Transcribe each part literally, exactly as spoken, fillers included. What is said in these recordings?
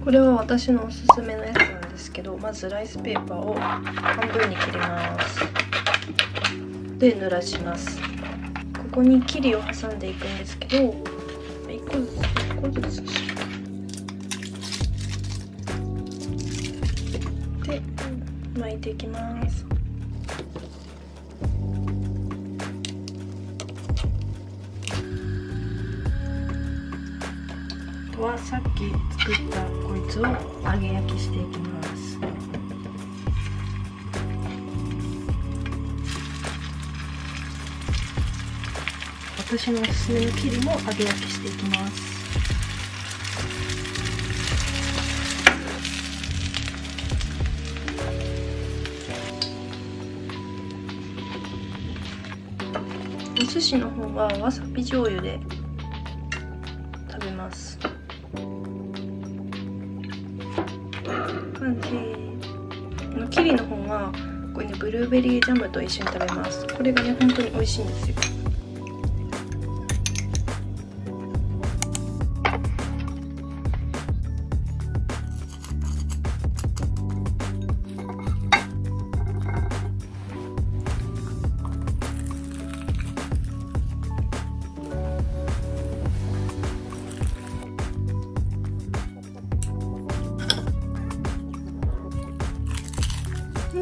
これは私のおすすめのやつなんですけど、まずライスペーパーを半分に切ります。で濡らします。ここに切りを挟んでいくんですけど、いっこずついっこずつで巻いていきます。あとはさっき作ったこいつを揚げ焼きしていきます。私のおすすめの切りも揚げ焼きしていきます。お寿司の方はわさび醤油で食べます。完成。のキリの方はこれね、ブルーベリージャムと一緒に食べます。これがね本当に美味しいんですよ。うん。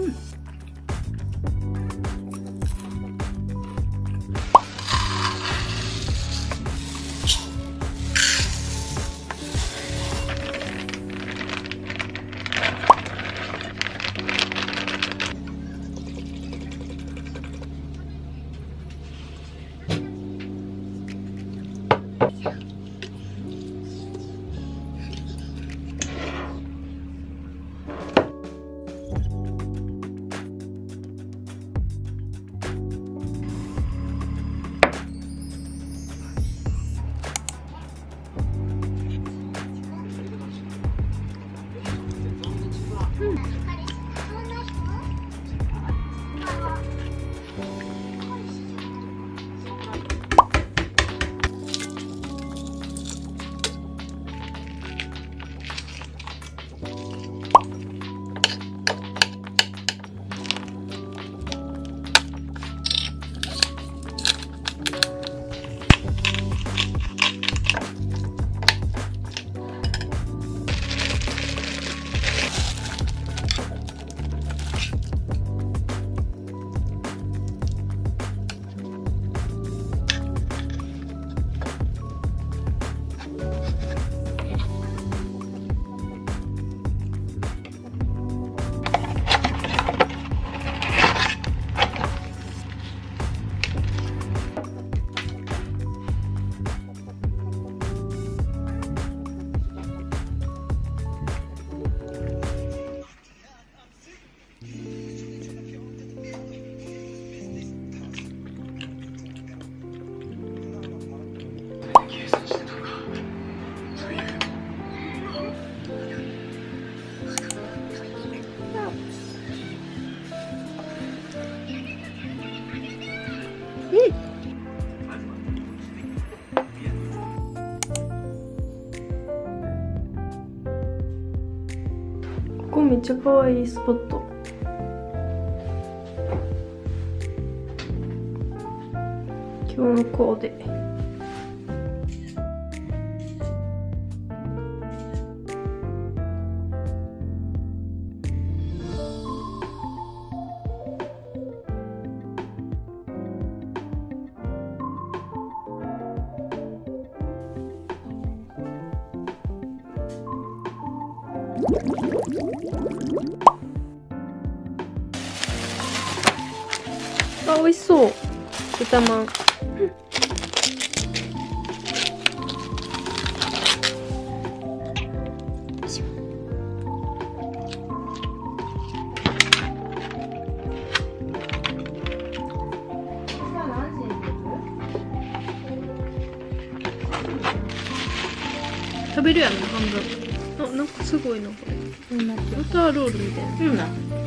ここめっちゃ可愛いスポット。今日のコーデ。あ、美味しそう。豚まん。食べるやんな、半分。あ、なんかすごいなこれ。バターロールみたいな。うんな。